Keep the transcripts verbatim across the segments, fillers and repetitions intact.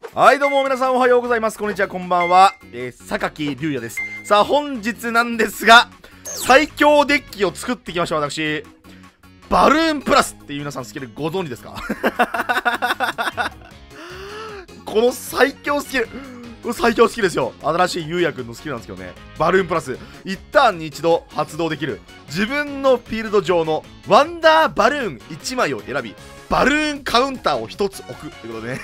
はいどうも皆さんおはようございます。こんにちは、こんばんは、えー、榊龍也です。さあ本日なんですが、最強デッキを作ってきました。私バルーンプラスっていう皆さんスキルご存知ですか？この最強スキル、最強スキルですよ。新しいゆうやくんのスキルなんですけどね、バルーンプラスいちターンに一度発動できる自分のフィールド上のワンダーバルーンいちまいを選び、バルーンカウンターをひとつ置くということでね。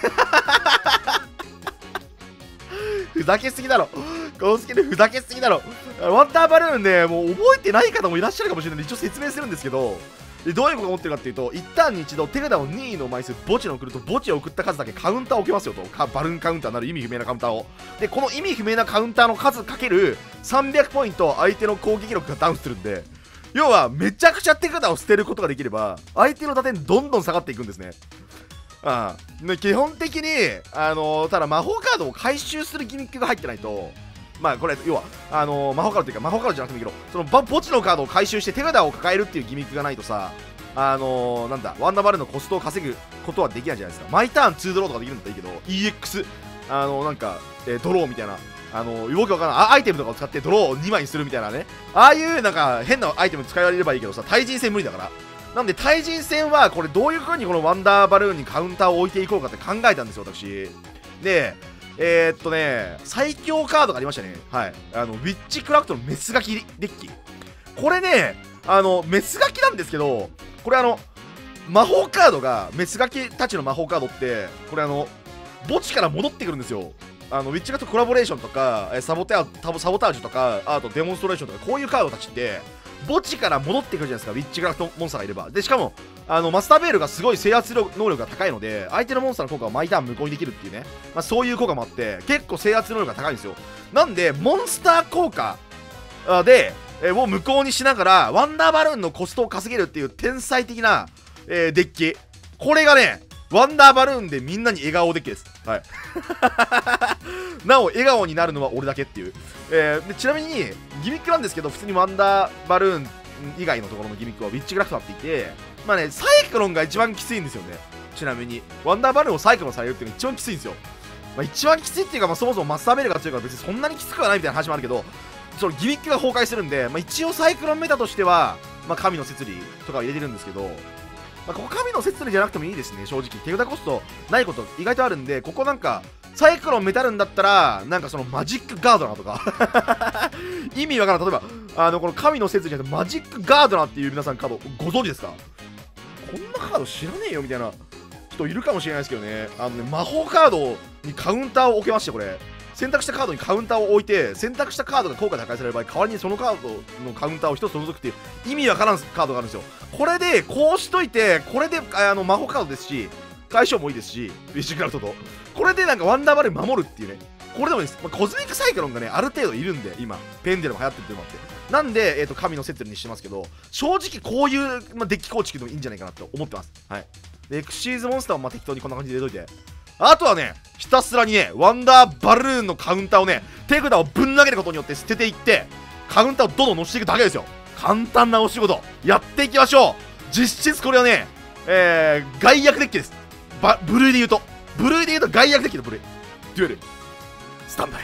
ふざけすぎだろ、このスキルふざけすぎだろ。ワンダーバルーンね、もう覚えてない方もいらっしゃるかもしれないので一応説明するんですけど、でどういうことが思ってるかっていうと、いちターンに一度手札をにいの枚数墓地に送ると、墓地を送った数だけカウンターを置けますよと。バルーンカウンターなる意味不明なカウンターを。でこの意味不明なカウンターの数かけるさんびゃくポイント相手の攻撃力がダウンするんで、要はめちゃくちゃ手札を捨てることができれば相手の打点どんどん下がっていくんですね。ああ基本的に、あのー、ただ魔法カードを回収するギミックが入ってないと、まあこれ要はあのー、魔法カードというか魔法カードじゃなくてもいいけど、その墓地のカードを回収して手札を抱えるっていうギミックがないとさ、あのー、なんだワンダーバルーンのコストを稼ぐことはできないじゃないですか。毎ターンツードローとかできるんだったらいいけど イーエックス あのー、なんか、えー、ドローみたいな、あのー、よくわからないアイテムとかを使ってドローをにまいにするみたいなね、ああいうなんか変なアイテム使いられればいいけどさ、対人戦無理だから。なんで対人戦はこれどういう風にこのワンダーバルーンにカウンターを置いていこうかって考えたんですよ私で。えー、っとね最強カードがありましたね。はい、あのウィッチクラフトのメスガキデッキ。これね、あのメスガキなんですけど、これあの魔法カードがメスガキたちの魔法カードってこれあの墓地から戻ってくるんですよ。あのウィッチクラフトコラボレーションとかサボテアサボタージュとか、あとデモンストレーションとか、こういうカードたちって墓地から戻ってくるじゃないですか、ウィッチクラフトモンスターがいれば。でしかもあのマスターベールがすごい制圧能力が高いので、相手のモンスターの効果を毎ターン無効にできるっていうね、まあ、そういう効果もあって結構制圧能力が高いんですよ。なんでモンスター効果で、えー、を無効にしながらワンダーバルーンのコストを稼げるっていう天才的な、えー、デッキ。これがねワンダーバルーンでみんなに笑顔デッキです。はい。なお笑顔になるのは俺だけっていう、えー、でちなみにギミックなんですけど、普通にワンダーバルーン以外のところのギミックはウィッチクラフトになっていて、まあねサイクロンが一番きついんですよね。ちなみにワンダーバルーンをサイクロンされるっていうのが一番きついんですよ。まあ、一番きついっていうか、まあ、そもそもマスターベールが強いから別にそんなにきつくはないみたいな話もあるけど、そのギミックが崩壊するんで、まあ、一応サイクロンメタとしては、まあ、神の摂理とかを入れてるんですけど、まあ、ここ神の摂理じゃなくてもいいですね。正直手札コストないこと意外とあるんで、ここなんかサイクロンメタるんだったらなんかそのマジックガードナーとか意味わからん。例えばあのこの神の摂理じゃなくてマジックガードナーっていう皆さんカードご存知ですか？こんなカード知らねえよみたいな人いるかもしれないですけどね。あのね魔法カードにカウンターを置けまして、これ選択したカードにカウンターを置いて、選択したカードが効果で破壊される場合、代わりにそのカードのカウンターをひとつ除くっていう意味わからんカードがあるんですよ。これでこうしといて、これであの魔法カードですし相性もいいですし、ウィッシュクラフトとこれでなんかワンダーバルーン守るっていうね、これでもいいです。まあ、コズミックサイクロンがねある程度いるんで、今ペンデルも流行ってるっていうのもあって、なんで、えー、と神の摂理にしてますけど、正直こういう、まあ、デッキ構築でもいいんじゃないかなと思ってます。はい。でエクシーズモンスターをまあ適当にこんな感じで入れといて、あとはねひたすらにねワンダーバルーンのカウンターをね手札をぶん投げることによって捨てていってカウンターをどんどん乗せていくだけですよ。簡単なお仕事やっていきましょう。実質これはね、えー、外役デッキです。バブルーで言うとブルーで言うと外役デッキのブルーデュエルスタンバイ。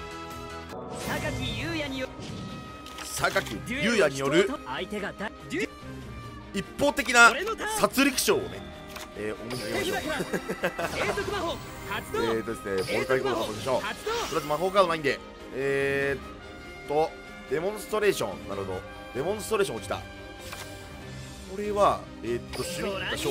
榊優也によ榊優也による一方的な殺戮賞をね、えー、お願いしましょう。えーとですね、ボルカリコード発動しましょう。とりあえず魔法カードないんで、えーっと、デモンストレーション、なるほど。デモンストレーション落ちた。これは、えーっと、シュミット召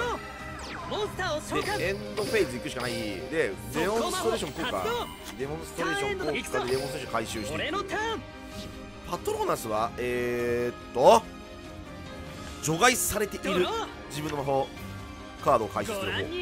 喚。で、エンドフェーズ行くしかない。で、デモンストレーション効果。デモンストレーション効果でデモンストレーション回収していく。パトローナスは、えーっと、除外されている自分の魔法カードを回収する方。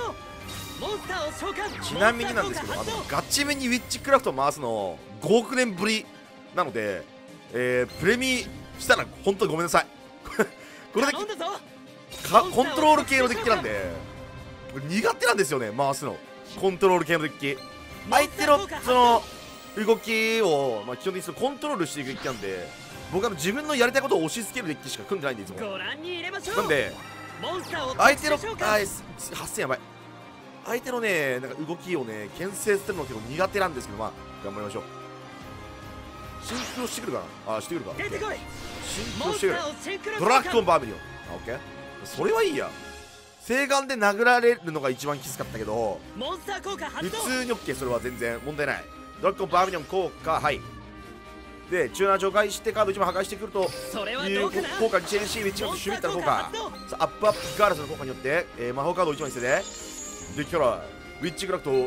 ちなみになんですけど、あのガチめにウィッチクラフトを回すのごおくねんぶりなので、えー、プレミしたら本当にごめんなさい。これでかコントロール系のデッキなんで苦手なんですよね、回すの。コントロール系のデッキ、相手のその動きを、まあ、基本的にそのコントロールしていくデッキなんで、僕は自分のやりたいことを押し付けるデッキしか組んでないんでいつも。なんで相手のあはっせんやばい相手のねなんか動きをね牽制するの結構苦手なんですけど、まあ頑張りましょう。シンクロしてくるかな。あ、してくるか。シンクロしてくる。ドラッグオンバーミリオン。あ、オッケー。それはいいや。正眼で殴られるのが一番きつかったけど、普通に OK。 それは全然問題ない。ドラッグオンバーミリオン効果、はい。でチューナー除外してカードいちまい破壊してくるという効果にチェーンシーウィッチのシュミッターの効果、さあアップアップガーラスの効果によって、えー、魔法カードをいちまい捨てて、デッキからウィッチクラフト、ウ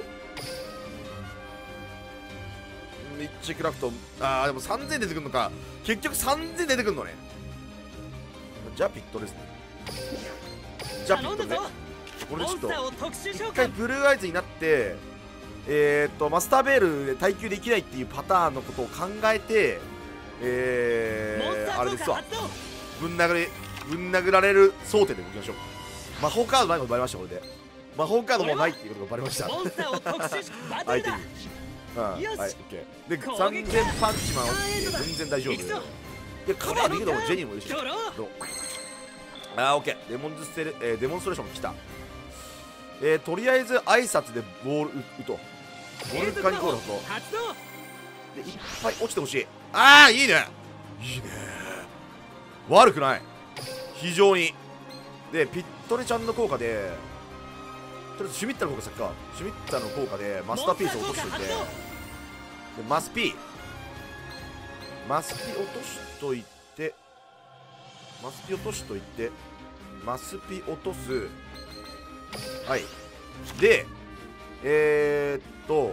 ィッチクラフト、あーでもさんぜん出てくるのか。結局さんぜん出てくるのね。じゃあピットですね。じゃあピットね。これちょっと一回ブルーアイズになって、えー、っとマスターベールで耐久できないっていうパターンのことを考えて、えー、あれですわ、ぶん殴りぶん殴られる想定で動きましょう。魔法カードないことバレました。これで魔法カードもうないっていうことがバレました相手に。うん、はい、オッケー。でさんぜんパンチマンを全然大丈夫で、でカバーできるのもジェニーもいるし、どうあーオッケー。デモンズステレ、えー、デモンストレーションも来た。えー、とりあえず挨拶でボール打とう。ボルカニコールとでいっぱい落ちてほしい。ああいいねいいね、悪くない、非常に。でピットレちゃんの効果で、とりあえずシュミッタの効果先か。シュミッタの効果でマスターピースを落としておいて、でマスピーマスピ落としといてマスピ落としといてマスピ落とす。はい。で、えー、っと、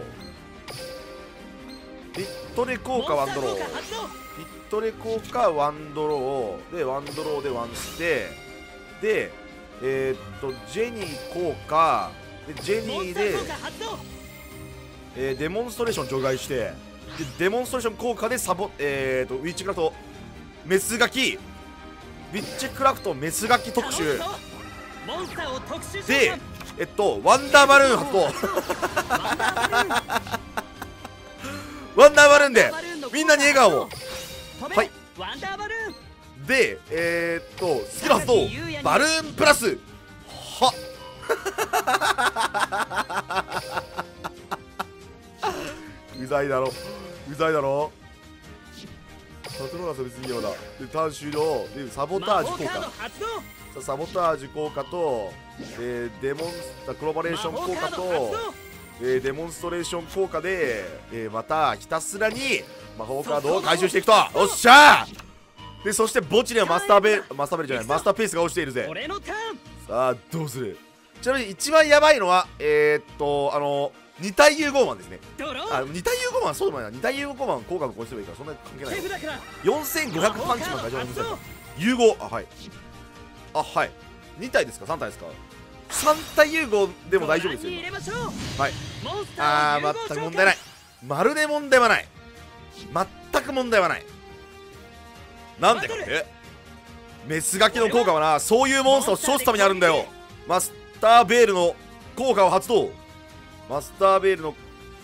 ピットレ効果ワンドロー。ピットレ効果ワンドロー。で、ワンドローでワンして、で、えー、っと、ジェニー効果。で、ジェニーで、えー、デモンストレーション除外して、で、デモンストレーション効果でサボ、えー、っと、ウィッチクラフト、メスガキ、ウィッチクラフトメスガキ特集。で、えっと、ワンダーバルーン発動ワンダーバルーンでみんなに笑顔を。はい。で、えー、っとスキル発動バルーンプラスはうざいだろうざいだろ。パトローナス別にようだ。でターン終了でサボタージュ効果、サボタージュ効果と、えー、デモンスクロバレーション効果と、えー、デモンストレーション効果で、えー、またひたすらに魔法カードを回収していくと。よっしゃー。でそして墓地にはマスターベルマスターベルじゃないマスターペースが落ちているぜ。さあどうする。ちなみに一番やばいのはえー、っとあのに体融合マンですね。あに体融合マンそうでもないな。に体融合マン効果のこうすればいいからそんなに関係ない。よんせんごひゃくパンチマンが一番難しい。融合あはいあはいに体ですかさん体ですか。さん体融合でも大丈夫ですよ。はい。あー全く問題ない。まるで問題はない。全く問題はない。なんでかってメスガキの効果はな、そういうモンスターを消すためにあるんだよ。マスターベールの効果を発動。マスターベールのこ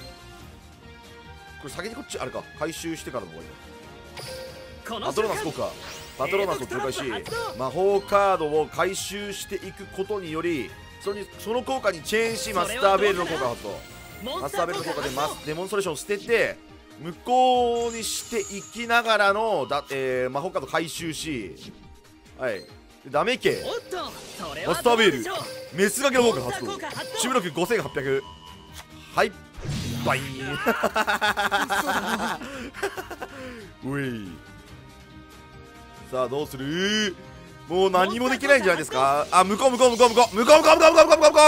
れ先にこっちあれか回収してからの方がいいな。パトローナス効果パトローナスを除外し魔法カードを回収していくことによりそれにその効果にチェーンしマスターベールの効果を発動。マスターベールの効果でマスデモンストレーションを捨てて無効にしていきながらのだ、えー、魔法カード回収し、はいダメ系マスターベールメスガキの効果発動。守備力ごせんはっぴゃく。はいバインうい。さあどうする。もう何もできないんじゃないですか。あ向こう向こう向こう向こう向こう向こう向こう向こう向こう向こう向こ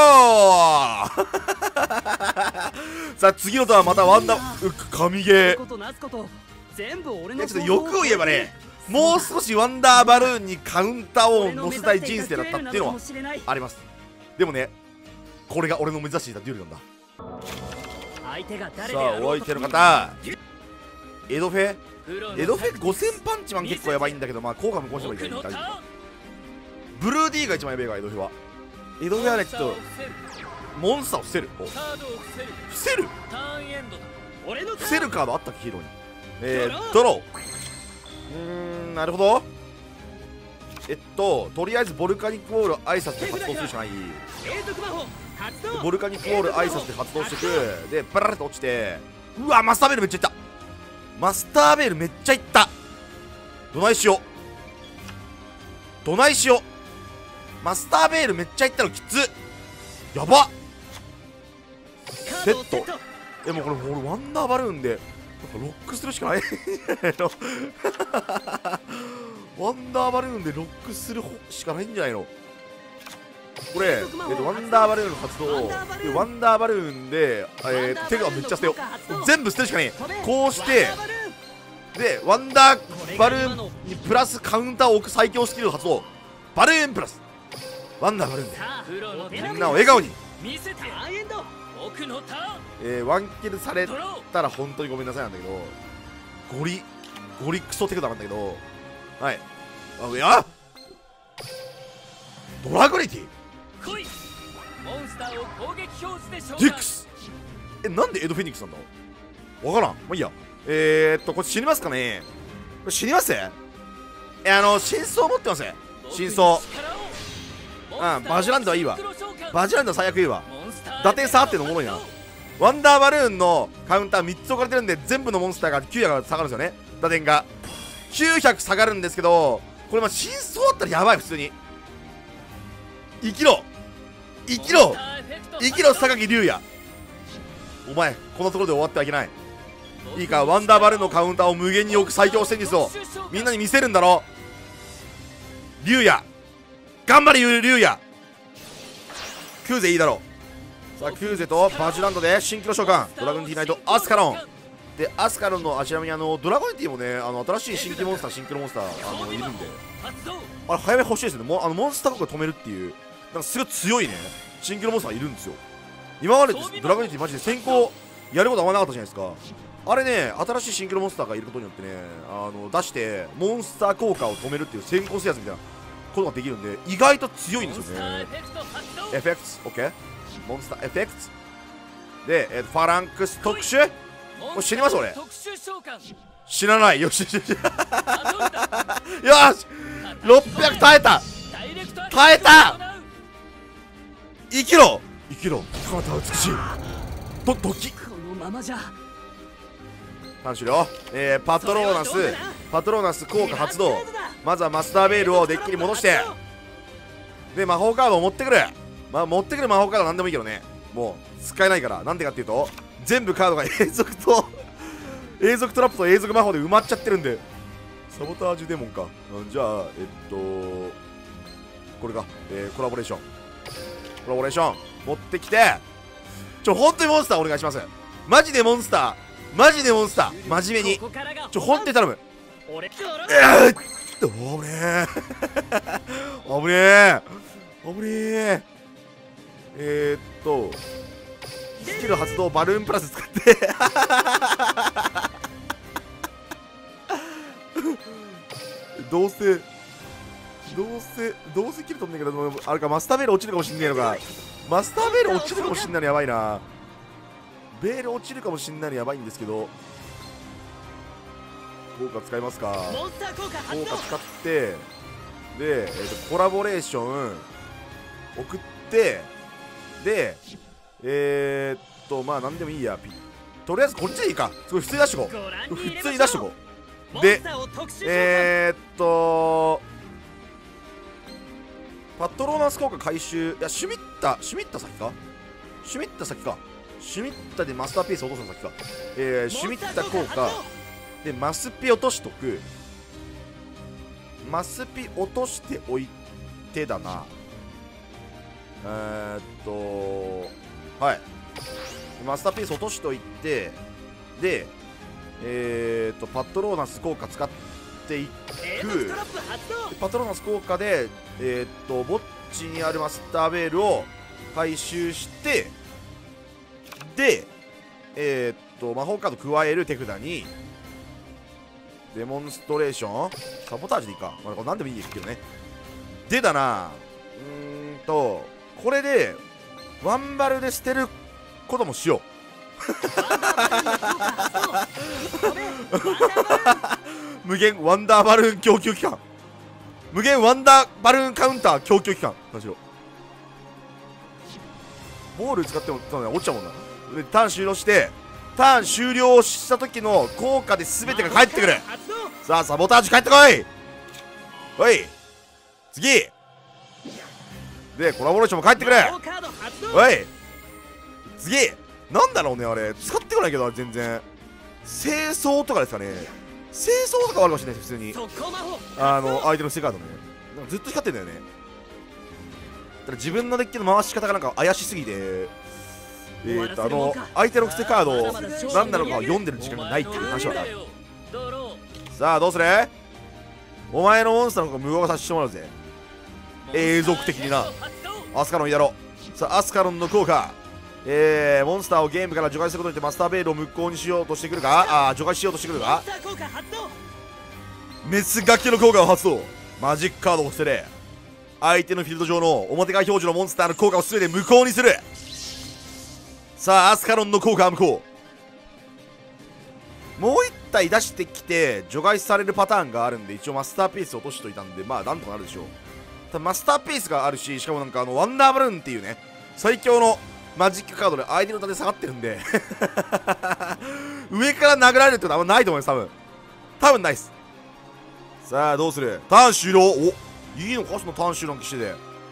うさあ次のターンまたワンダー神ゲー。ちょっと欲を言えばねもう少しワンダーバルーンにカウンターを乗せたい人生だったっていうのはあります。でもねこれが俺の目指していたデュエルなんだ。さあお相手の方エドフェエドフェごせんパンチマン結構やばいんだけどまあ効果無効してもいいから大丈夫。ブルー D が一番やべえがエドフェはエドフェはねちょっとモンスターを伏せる伏せる伏せるカードあったっけヒーローに。えー、ドローうーんなるほど。えっととりあえずボルカニックウォール挨拶で発動するしかない。 でボルカニックウォール挨拶で発動してく。でバララと落ちて、うわマスターベールめっちゃいった。マスターベールめっちゃいった。どないしようどないしよう。マスターベールめっちゃいったのきつ。やば。セット。えもうこれ俺ワンダーバルーンでなんかロックするしかないのワンダーバルーンでロックするしかないんじゃないのこれ。えっとワンダーバルーンの活動でワンダーバルーンで、えー、手がめっちゃ捨てよう。全部捨てるしかねえ。こうしてでワンダーバルーンにプラスカウンターを置く最強スキルの発動。バルーンプラスワンダーバルーンでみんなを笑顔に。えー、ワンキルされたら本当にごめんなさいなんだけど、ゴリゴリクソ手札なんだけど、はい。あいやドラグリティディックス。えなんでエドフェニックスなんだわからん。まあいいや。えー、っとこれ死にますかね。これ死にます。えあの真相持ってます。真相。うんバジランドはいいわ。バジランドは最悪いいわ。打点差あってのおもろいな。ワンダーバルーンのカウンターみっつ置かれてるんで全部のモンスターがきゅうひゃく下がるんですよね。打点がきゅうひゃく下がるんですけど、これまあ真相あったらやばい。普通に生きろ生きろ生きろ榊龍也。お前このところで終わってはいけない。いいかワンダーバルーンのカウンターを無限に置く最強戦術をみんなに見せるんだろ龍也。頑張れ龍也。クーゼいいだろう。さあクーゼとバジランドで新規の召喚ドラゴンティーナイトアスカロンで、アスカロンのあちらにあのドラゴンティーもね、あの新しい新規モンスター新規のモンスターあのいるんで、あれ早め欲しいですね。もうあのモンスター国が止めるっていうなんかすごい強いね新規のモンスターいるんですよ。今までドラゴンティーマジで先行やることあんまなかったじゃないですか。あれね新しい新規のモンスターがいることによってね、あの出してモンスター効果を止めるっていう先行制圧みたいなことができるんで意外と強いんですよね。エフェクト OK モンスターエフェクトで、えー、ファランクス特殊これ死にます俺。死なない。よしよしよしよしろっぴゃく耐えた耐えた。生きろ生きろ彼方は美しいと時ターン終了。えー、パトローナスパトローナス効果発動。まずはマスターベールをデッキに戻してで魔法カードを持ってくる。まあ持ってくる魔法カードは何でもいいけどね、もう使えないから。なんでかっていうと全部カードが永続と永続トラップと永続魔法で埋まっちゃってるんで。サボタージュデモンか。うんじゃあえっとこれか、えー、コラボレーションコラボレーション持ってきてちょ本当にモンスターお願いします。マジでモンスターマジでモンスター真面目にちょ本当に頼む。えー危ねえ危ねえ危ねえ。えー、っとスキル発動バルーンプラス使ってどうせどうせどうせキル飛んねえけどあれかマスターベール落ちるかもしんねえのか。マスターベール落ちるかもしんないのやばいな。ベール落ちるかもしんないのやばいんですけど効果使いますか。効果使ってで、えー、とコラボレーション送ってでえー、っとまあ何でもいいや。とりあえずこっちでいいか。すごい普通に出しとこう普通に出しとこう。でえー、っとパトローナス効果回収。いやシュミッタシュミッタ先かシュミッタ先かシュミッタでマスターピース落とすの先か。えー、シュミッタ効果でマスピ落としとく。マスピ落としておいてだな。えー、っとはいマスターピース落としといてでえー、っとパトローナス効果使っていく。パトローナス効果でえー、っと墓地にあるマスターベールを回収してでえー、っと魔法カード加える手札にデモンストレーションサボタージュでいいか、まあ、これ何でもいいですけどね。でだなうーんとこれでワンバルで捨てることもしよう無限ワンダーバルーン供給期間無限ワンダーバルーンカウンター供給期間何しろボール使っても多分落ちちゃうもんな。でターン終了してターン終了した時の効果で全てが返ってくる。さあサボタージュ帰ってこい。おい次でコラボレーションも帰ってくる。おい次なんだろうね、あれ使ってこないけど全然清掃とかですかね。清掃とかはあるかもしれないです普通に。あの相手の世界のねなんかずっと光ってんだよね。ただ自分のデッキの回し方がなんか怪しすぎて、えーっとあの相手の癖カードを何なのかを読んでる時間がないっていう話はある。さあどうする。お前のモンスターの方が無効化させてもらうぜ永続的にな。アスカロンやろう。さあアスカロンの効果、えー、モンスターをゲームから除外することによってマスターベールを無効にしようとしてくるか。あー除外しようとしてくるか。メスガキの効果を発動。マジックカードを捨てれ。相手のフィールド上の表側表示のモンスターの効果を全て無効にする。さあアスカロンの効果は無効。もういち体出してきて除外されるパターンがあるんで一応マスターピース落としといたんでまあなんとかなるでしょう。ただマスターピースがあるししかもなんかあのワンダーバルーンっていうね最強のマジックカードで相手の盾下がってるんで上から殴られるってことはあんまないと思います多分多分ないっす。さあどうする。ターン終了。おいいのかそのターン終了の騎士で。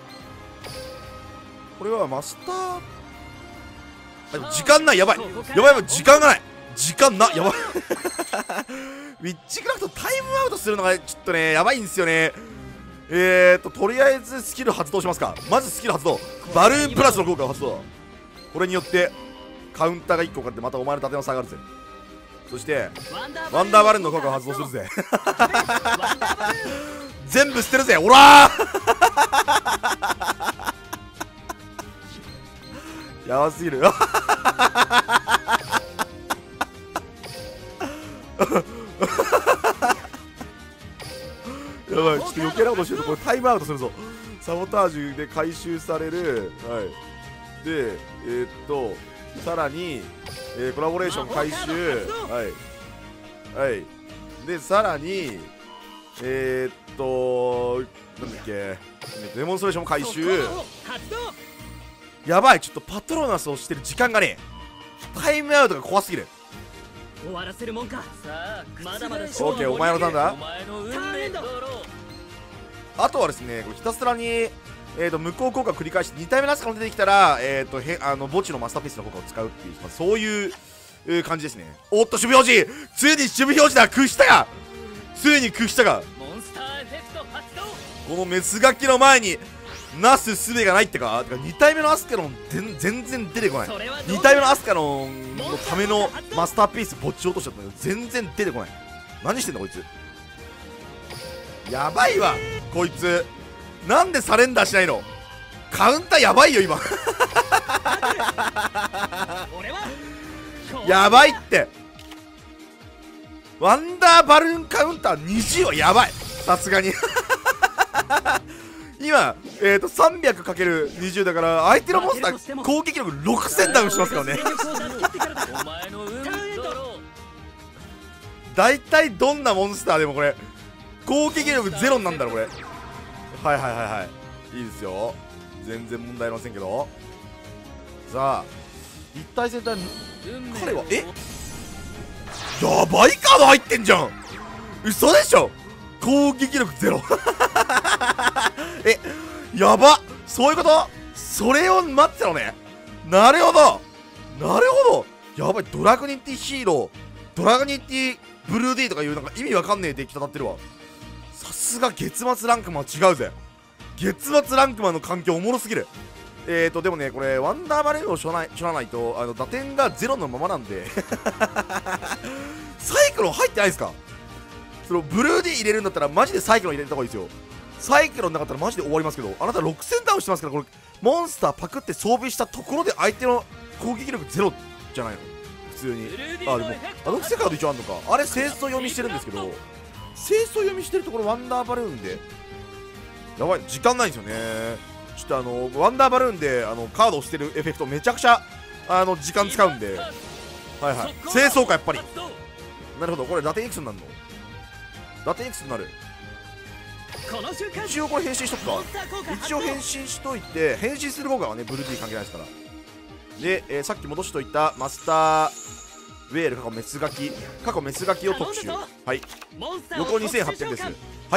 これはマスターあでも時間ない。やばいやばいやばい時間がない。時間なやばいウィッチクラフトタイムアウトするのがちょっとねやばいんですよね。えーととりあえずスキル発動しますか。まずスキル発動バルーンプラスの効果を発動。これによってカウンターがいっこかかってまたお前の盾の差があるぜ。そしてワンダーバルーンの効果を発動するぜ全部捨てるぜオラーやばすぎるやばいちょっと余計なことしてるとこれタイムアウトするぞ。サボタージュで回収される。はいでえー、っとさらに、えー、コラボレーション回収。はいはいでさらにえー、っとなんだっけデモンストレーションも回収。やばいちょっとパトロナスをしてる時間がねタイムアウトが怖すぎる。 終わらせるもんか。さあまだまだ。オーケーお前のターンだ。あとはですねこれひたすらにえーと無効効果を繰り返してに体目のアスカが出てきたらえーとへあの墓地のマスターピースの効果を使うっていう、まあ、そういう、えー、感じですね。おっと守備表示ついに守備表示だ。屈したかついに屈したか。このメスガキの前になすすべがないってか。てかに体目のアスカロン全然出てこない。に体目のアスカロンのためのマスターピース墓地落としちゃったけど全然出てこない。何してんだこいつやばいわこいつなんでサレンダーしないの。カウンターやばいよ今やばいってワンダーバルーンカウンターにじゅうはやばいさすがに今、えーと さんびゃくかけるにじゅう だから相手のモンスター攻撃力ろくせんダウンしますからね大体どんなモンスターでもこれ攻撃力ゼロになんだろこれ。はいはいはいはいいいですよ全然問題ありませんけど。さあ一体全体彼はえやばいカード入ってんじゃん。嘘でしょ攻撃力ゼロえやばそういうこと。それを待ってたのね。なるほどなるほどやばいドラグニティヒーロードラグニティブルー D とかいうなんか意味わかんねえデッキ戦ってるわ。さすが月末ランクマン違うぜ。月末ランクマンの環境おもろすぎる。えーとでもねこれワンダーバレーをしょらないしょらないとあの打点がゼロのままなんでサイクロン入ってないですか。そのブルー D 入れるんだったらマジでサイクロン入れた方がいいですよ。サイクロンなかったらマジで終わりますけどあなたろくせんダウンしてますからこれモンスターパクって装備したところで相手の攻撃力ゼロじゃないの普通に。あでもあの癖カード一応あるのか。あれ清掃読みしてるんですけど清掃読みしてるところワンダーバルーンでやばい時間ないんですよね。ちょっとあのワンダーバルーンであのカードをしてるエフェクトめちゃくちゃあの時間使うんではいはい清掃かやっぱり。なるほどこれ打点いくつになるの。打点いくつになる。一応これ変身しとくか。一応変身しといて変身する効果はねブルー D 関係ないですからで、えー、さっき戻しといたマスターウェール過去メスガキ過去メスガキを特集。はい、横にせんはっぴゃくです。はい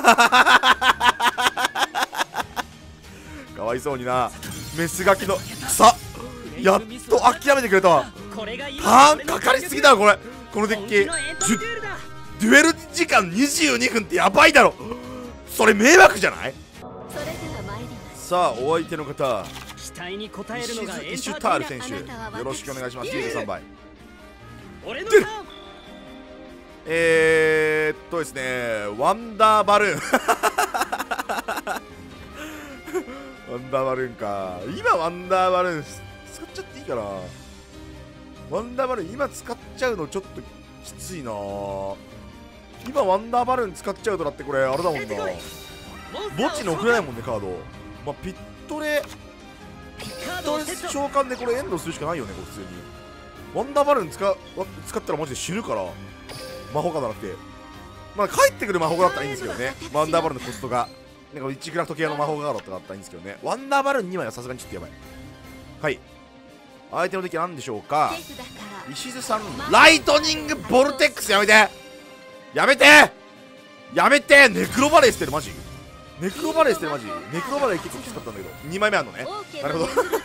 かわいそうにな、メスガキの草やっと諦めてくれたわ。ターンかかりすぎだろこれ、このデッキ。デュエル時間にじゅうにふんってやばいだろ、それ迷惑じゃない？さあお相手の方、 期待に応えるのがエンターテイナー。 イシュタール選手、よろしくお願いします。にじゅうさんばい俺のターン。 えーっとですね、ワンダーバルーンワンダーバルーンか。今ワンダーバルーン使っちゃっていいかな。ワンダーバルーン今使っちゃうのちょっときついな。今ワンダーバルーン使っちゃうとだってこれあれだもんな、墓地に送れないもんねカード。まあ、ピットレピットレ召喚でこれエンドするしかないよねこれ普通に。ワンダーバルーン使使ったらマジで死ぬから魔法カードじゃなくて、まあ帰ってくる魔法カードだったらいいんですけどね。ワンダーバルーンのコストがなんかいちグラフ時計の魔法カードとかだったらいいんですけどね。ワンダーバルーンにまいはさすがにちょっとやばい。はい、相手の敵は何でしょうか。石津さんライトニングボルテックスやめてやめてやめてネクロバレー捨てるマジ、ネクロバレー捨てるマジ、ネクロバレー結構きつかったんだけどにまいめあんのね。なるほど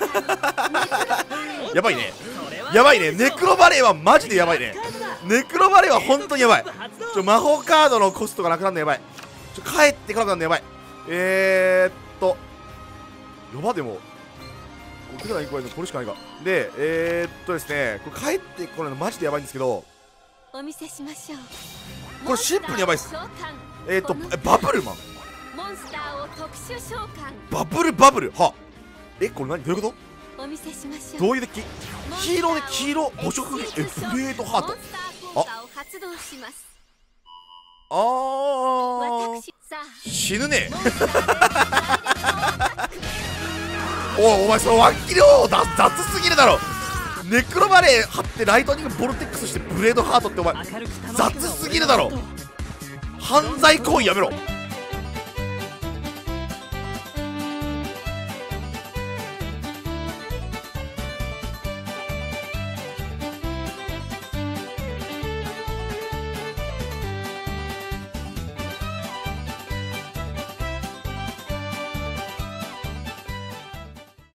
やばいねやばいね、ネクロバレーはマジでやばいね。ネクロバレーは本当にやばい。ちょ魔法カードのコストがなくなるのやばい。ちょ帰ってこなくなるのやばい。えーっとやばでも手札に加えるのこれしかないか。でえー、っとですねこれ帰ってこないのマジでやばいんですけど、 お見せしましょう。 これシンプルにやばいっす。えー、っとバブルマンモンスターを特殊召喚。 バブルバブルはえこれ何どういうことお見せしましょう。 どういうデッキ？黄色で黄色母色撃エフレードハート。ああー死ぬねおいお前そのワンキルを雑すぎるだろ。ネクロバレー張ってライトニングボルテックスしてブレードハートってお前雑すぎるだろ。犯罪行為やめろ。